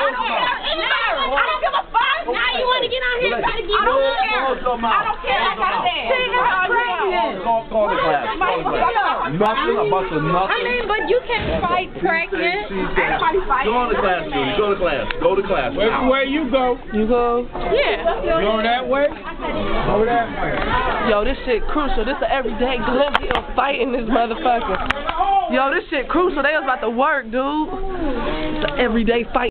don't give a fuck. Now you want to get on here and try to get on here. I don't care. Like I said. Call the class. Nothing, a bunch of nothing. I mean, but you can't fight pregnant. Everybody fight. Go to class, Judy. Go to class. Go to class. Where you go? You go? Yeah. You go that way? Go that way. Yo, this shit crucial. This an everyday glimpse of fighting this motherfucker. Yo, this shit crucial. They was about to work, dude. It's an everyday fight.